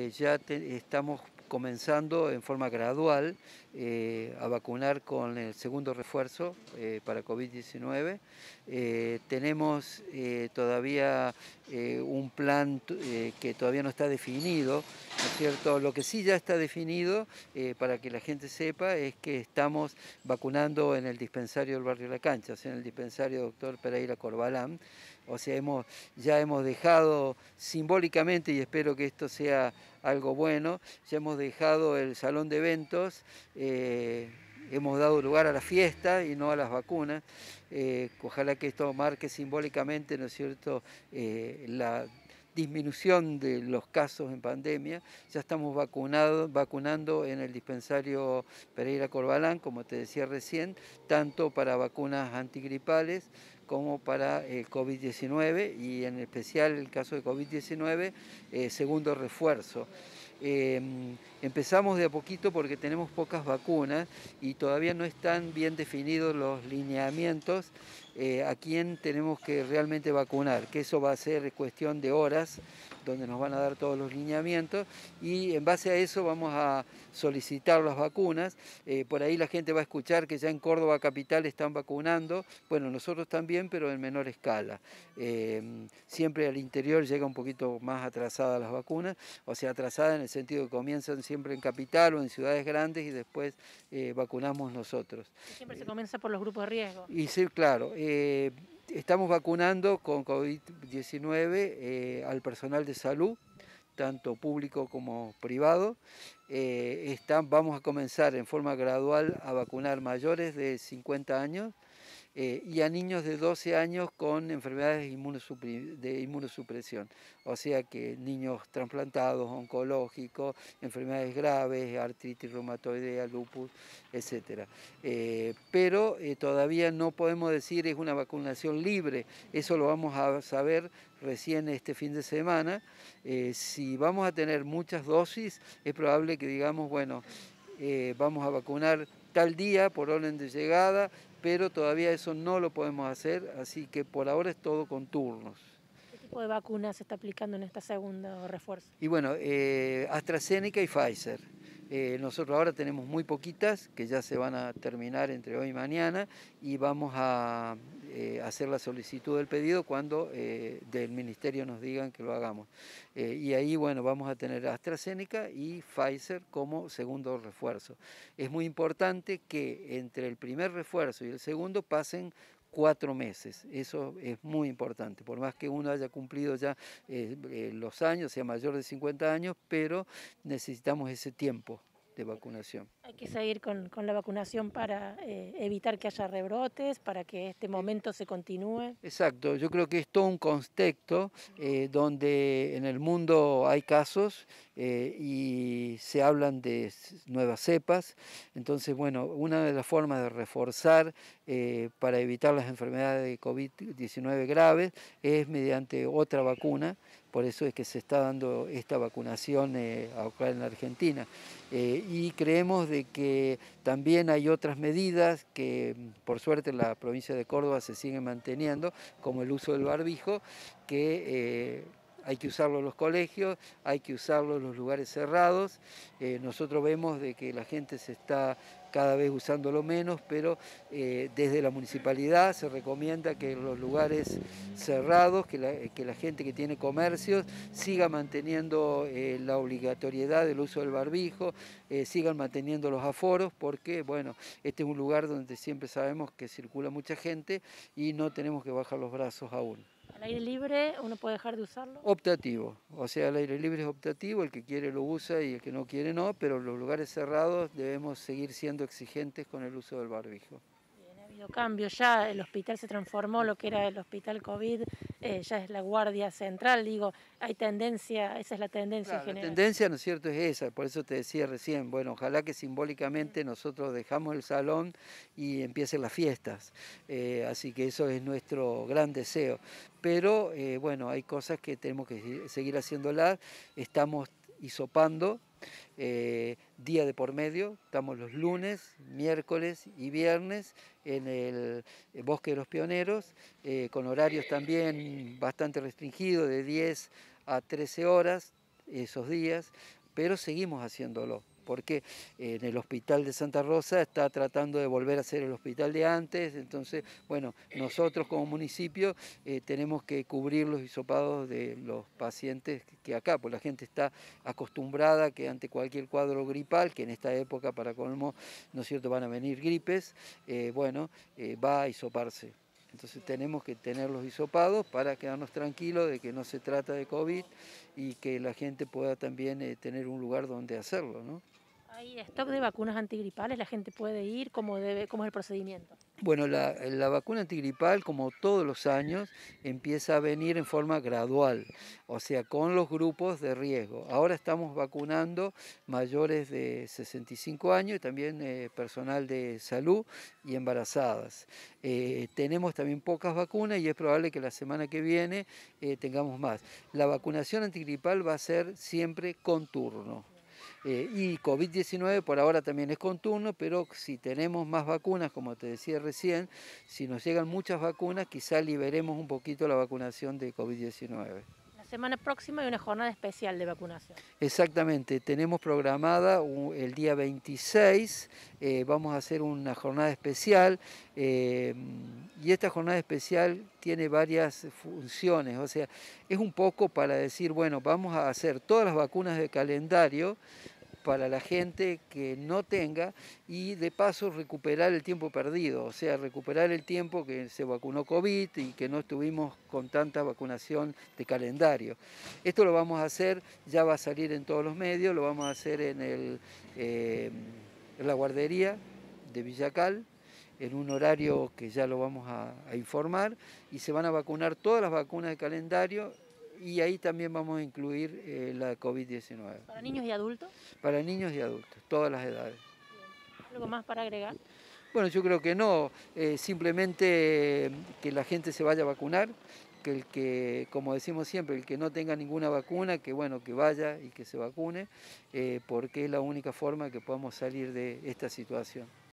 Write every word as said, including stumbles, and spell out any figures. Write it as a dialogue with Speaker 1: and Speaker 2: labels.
Speaker 1: eh, ya te, estamos comenzando en forma gradual eh, a vacunar con el segundo refuerzo eh, para COVID diecinueve. Eh, tenemos eh, todavía eh, un plan eh, que todavía no está definido, ¿no es cierto? Lo que sí ya está definido, eh, para que la gente sepa, es que estamos vacunando en el dispensario del barrio La Cancha, o sea, en el dispensario doctor Pereira Corbalán. O sea, hemos, ya hemos dejado simbólicamente, y espero que esto sea algo bueno, ya hemos dejado el salón de eventos, eh, hemos dado lugar a la fiesta y no a las vacunas. Eh, ojalá que esto marque simbólicamente, ¿no es cierto?, eh, la disminución de los casos en pandemia. Ya estamos vacunados, vacunando en el dispensario Pereira Corbalán, como te decía recién, tanto para vacunas antigripales como para el COVID diecinueve, y en especial el caso de COVID diecinueve, eh, segundo refuerzo. Eh, empezamos de a poquito porque tenemos pocas vacunas y todavía no están bien definidos los lineamientos eh, a quién tenemos que realmente vacunar, que eso va a ser cuestión de horas, donde nos van a dar todos los lineamientos, y en base a eso vamos a solicitar las vacunas. Eh, por ahí la gente va a escuchar que ya en Córdoba capital están vacunando. Bueno, nosotros también, pero en menor escala. Eh, siempre al interior llega un poquito más atrasadas las vacunas, o sea, atrasadas en el sentido que comienzan siempre en capital o en ciudades grandes y después eh, vacunamos nosotros.
Speaker 2: Siempre se comienza por los grupos de riesgo.
Speaker 1: Y sí, claro. Eh, estamos vacunando con COVID diecinueve eh, al personal de salud, tanto público como privado. Eh, están, vamos a comenzar en forma gradual a vacunar mayores de cincuenta años eh, y a niños de doce años con enfermedades de inmunosupresión. O sea que niños trasplantados, oncológicos, enfermedades graves, artritis reumatoidea, lupus, etcétera. Eh, pero eh, todavía no podemos decir es una vacunación libre, eso lo vamos a saber recién este fin de semana. Eh, si vamos a tener muchas dosis, es probable que digamos, bueno, eh, vamos a vacunar tal día por orden de llegada, pero todavía eso no lo podemos hacer, así que por ahora es todo con turnos.
Speaker 2: ¿Qué tipo de vacuna se está aplicando en esta segunda refuerzo?
Speaker 1: Y bueno, eh, AstraZeneca y Pfizer. Eh, nosotros ahora tenemos muy poquitas que ya se van a terminar entre hoy y mañana, y vamos a eh, hacer la solicitud del pedido cuando eh, del ministerio nos digan que lo hagamos. Eh, y ahí, bueno, vamos a tener AstraZeneca y Pfizer como segundo refuerzo. Es muy importante que entre el primer refuerzo y el segundo pasen cuatro meses, eso es muy importante, por más que uno haya cumplido ya eh, eh, los años, sea mayor de cincuenta años, pero necesitamos ese tiempo de vacunación.
Speaker 2: Hay que seguir con, con la vacunación para eh, evitar que haya rebrotes, para que este momento se continúe.
Speaker 1: Exacto, yo creo que es todo un contexto eh, donde en el mundo hay casos eh, y se hablan de nuevas cepas. Entonces, bueno, una de las formas de reforzar eh, para evitar las enfermedades de COVID diecinueve graves es mediante otra vacuna. Por eso es que se está dando esta vacunación eh, acá en la Argentina. Eh, y creemos de que también hay otras medidas que por suerte en la provincia de Córdoba se siguen manteniendo, como el uso del barbijo, que eh, hay que usarlo en los colegios, hay que usarlo en los lugares cerrados. Eh, nosotros vemos de que la gente se está cada vez usándolo menos, pero eh, desde la municipalidad se recomienda que en los lugares cerrados, que la, que la gente que tiene comercios siga manteniendo eh, la obligatoriedad del uso del barbijo, eh, sigan manteniendo los aforos, porque bueno, este es un lugar donde siempre sabemos que circula mucha gente y no tenemos que bajar los brazos aún.
Speaker 2: ¿Al aire libre uno puede dejar de usarlo?
Speaker 1: Optativo, o sea, el aire libre es optativo, el que quiere lo usa y el que no quiere no, pero en los lugares cerrados debemos seguir siendo exigentes con el uso del barbijo.
Speaker 2: Bien, ha habido cambios ya, el hospital se transformó, lo que era el hospital COVID, eh, ya es la guardia central, digo, hay tendencia, esa es la tendencia
Speaker 1: Claro,
Speaker 2: en
Speaker 1: la
Speaker 2: general.
Speaker 1: tendencia, ¿no es cierto?, es esa, por eso te decía recién, bueno, ojalá que simbólicamente nosotros dejamos el salón y empiecen las fiestas, eh, así que eso es nuestro gran deseo, pero eh, bueno, hay cosas que tenemos que seguir haciéndolas, estamos hisopando, eh, día de por medio, estamos los lunes, miércoles y viernes en el Bosque de los Pioneros, eh, con horarios también bastante restringidos, de diez a trece horas, esos días, pero seguimos haciéndolo, porque en el hospital de Santa Rosa está tratando de volver a ser el hospital de antes. Entonces, bueno, nosotros como municipio eh, tenemos que cubrir los hisopados de los pacientes que acá, pues la gente está acostumbrada que ante cualquier cuadro gripal, que en esta época para colmo, ¿no es cierto?, van a venir gripes, eh, bueno, eh, va a hisoparse. Entonces tenemos que tener los hisopados para quedarnos tranquilos de que no se trata de COVID y que la gente pueda también eh, tener un lugar donde hacerlo, ¿no?
Speaker 2: ¿Hay stock de vacunas antigripales? ¿La gente puede ir? ¿Cómo debe, cómo es el procedimiento?
Speaker 1: Bueno, la, la vacuna antigripal, como todos los años, empieza a venir en forma gradual, o sea, con los grupos de riesgo. Ahora estamos vacunando mayores de sesenta y cinco años y también eh, personal de salud y embarazadas. Eh, tenemos también pocas vacunas y es probable que la semana que viene eh, tengamos más. La vacunación antigripal va a ser siempre con turno. Eh, y COVID diecinueve por ahora también es con turno, pero si tenemos más vacunas, como te decía recién, si nos llegan muchas vacunas, quizá liberemos un poquito la vacunación de COVID diecinueve.
Speaker 2: La semana próxima hay una jornada especial de vacunación.
Speaker 1: Exactamente, tenemos programada el día veintiséis, eh, vamos a hacer una jornada especial eh, y esta jornada especial tiene varias funciones, o sea, es un poco para decir, bueno, vamos a hacer todas las vacunas de calendario para la gente que no tenga y de paso recuperar el tiempo perdido, o sea, recuperar el tiempo que se vacunó COVID y que no estuvimos con tanta vacunación de calendario. Esto lo vamos a hacer, ya va a salir en todos los medios, lo vamos a hacer en, el, eh, en la guardería de Villacal, en un horario que ya lo vamos a, a informar, y se van a vacunar todas las vacunas de calendario. Y ahí también vamos a incluir eh, la COVID diecinueve.
Speaker 2: ¿Para niños y adultos?
Speaker 1: Para niños y adultos, todas las edades.
Speaker 2: Bien. ¿Algo más para agregar?
Speaker 1: Bueno, yo creo que no, eh, simplemente que la gente se vaya a vacunar, que el que, como decimos siempre, el que no tenga ninguna vacuna, que bueno, que vaya y que se vacune, eh, porque es la única forma que podamos salir de esta situación.